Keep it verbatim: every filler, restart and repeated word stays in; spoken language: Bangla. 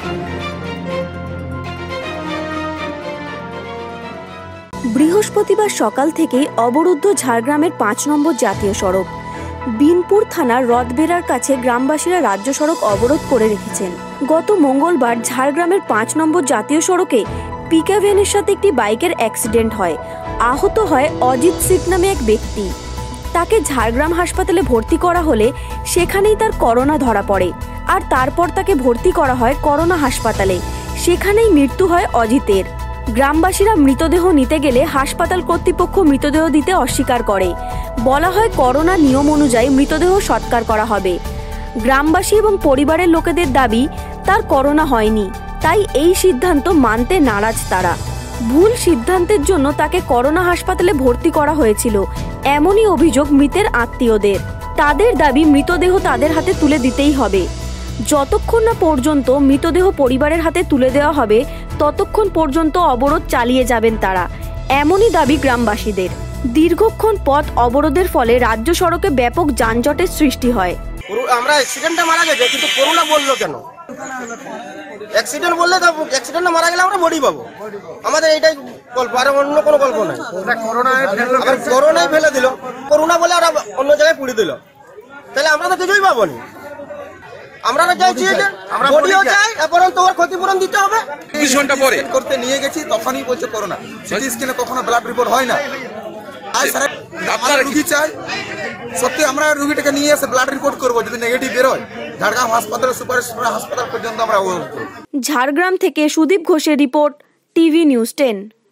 বৃহস্পতিবার সকাল থেকেই অবরুদ্ধ ঝাড়গ্রামের পাঁচ নম্বর জাতীয় সড়ক। বিনপুর থানার রথবেড়ার কাছে গ্রামবাসীরা রাজ্য সড়ক অবরোধ করে রেখেছেন। গত মঙ্গলবার ঝাড়গ্রামের পাঁচ নম্বর জাতীয় সড়কে পিকআপ ভ্যানের সাথে একটি বাইকের অ্যাক্সিডেন্ট হয়। আহত হয় অজিত সিট নামে এক ব্যক্তি। তাকে ঝাড়গ্রাম হাসপাতালে ভর্তি করা হলে সেখানেই তার করোনা ধরা পড়ে, আর তারপর তাকে ভর্তি করা হয় করোনা হাসপাতালে। সেখানেই মৃত্যু হয় অজিতের। গ্রামবাসীরা মৃতদেহ নিতে গেলে হাসপাতাল কর্তৃপক্ষ মৃতদেহ দিতে অস্বীকার করে। বলা হয় করোনা নিয়ম অনুযায়ী মৃতদেহ সৎকার করা হবে। গ্রামবাসী এবং পরিবারের লোকেদের দাবি তার করোনা হয়নি, তাই এই সিদ্ধান্ত মানতে নারাজ তারা। ভুল সিদ্ধান্তের জন্য তাকে করোনা হাসপাতালে ভর্তি করা হয়েছিল, এমনই অভিযোগ মৃতের আত্মীয়দের। তাদের দাবি মৃতদেহ তাদের হাতে তুলে দিতেই হবে। যতক্ষণ না পর্যন্ত মৃতদেহ পরিবারের হাতে তুলে দেওয়া হবে ততক্ষণ পর্যন্ত অবরোধ চালিয়ে যাবেন তারা, এমনই দাবি গ্রামবাসীদের। দীর্ঘক্ষণ পথ অবরোধের ফলে রাজ্য সড়কে ব্যাপক যানজটের সৃষ্টি হয়। আমরা অ্যাক্সিডেন্টে মারা গেছে, কিন্তু করোনা বললো কেন? অ্যাক্সিডেন্ট বললে অ্যাক্সিডেন্টে মারা গেলে আমরা বডি পাবো, আমাদের এইটাই গল্প, আর অন্য কোনো গল্প নাই। করোনায় ফেলে দিল, করোনা বলে ওরা অন্য জায়গায় পুড়ে দিল, তাহলে আমরা তো কিছুই পাবো না। আমরা চাইছি যে বডিও চাই, এরপরে তো ওর ক্ষতিপূরণ দিতে হবে। বিশ ঘন্টা পরে করতে নিয়ে গেছি, তখনই বলছে করোনা। সিটি স্ক্যানে কখনো ব্লাড রিপোর্ট হয় না। আজ স্যার ডাক্তার রুগী চাই, সত্যি আমরা রুগীটাকে নিয়ে এসে ব্লাড রিপোর্ট করবো, যদি নেগেটিভ বেরোয় ঝাড়গ্রাম হাসপাতাল সুপার হাসপাতাল পর্যন্ত আমরা। ঝাড়গ্রাম থেকে সুদীপ ঘোষের রিপোর্ট, টিভি নিউজ টেন।